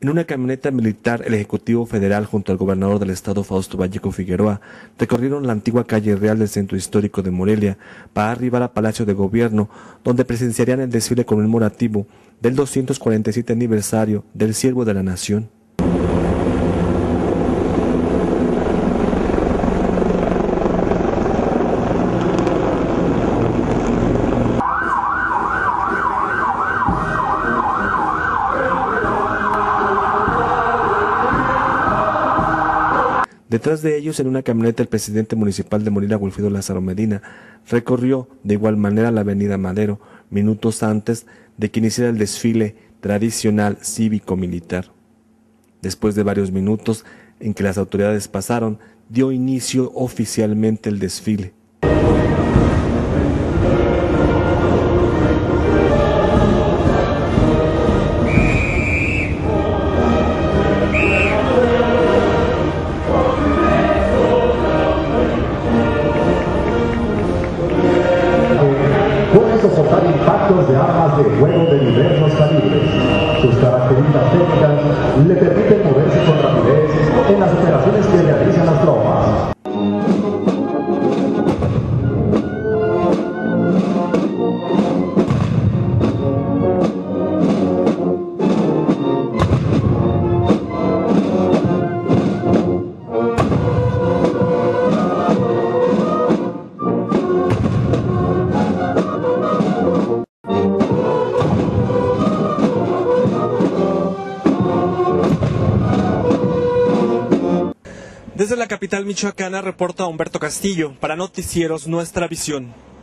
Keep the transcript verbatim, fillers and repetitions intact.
En una camioneta militar, el Ejecutivo Federal junto al gobernador del estado, Fausto Vallejo Figueroa, recorrieron la antigua calle real del centro histórico de Morelia para arribar a Palacio de Gobierno, donde presenciarían el desfile conmemorativo del doscientos cuarenta y siete aniversario del Siervo de la Nación. Detrás de ellos, en una camioneta, el presidente municipal de Morelia, Wilfrido Lázaro Medina, recorrió de igual manera la avenida Madero, minutos antes de que iniciara el desfile tradicional cívico-militar. Después de varios minutos en que las autoridades pasaron, dio inicio oficialmente el desfile. Puede soportar impactos de armas de fuego de diversos calibres. Sus características técnicas le permiten moverse con rapidez en las operaciones que realizan las tropas. Desde la capital michoacana reporta Humberto Castillo para Noticieros Nuestra Visión.